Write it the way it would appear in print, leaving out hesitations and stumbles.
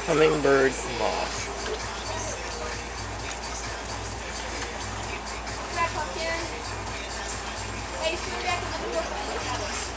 Hummingbird moth. Hey, swim back and look at your phone.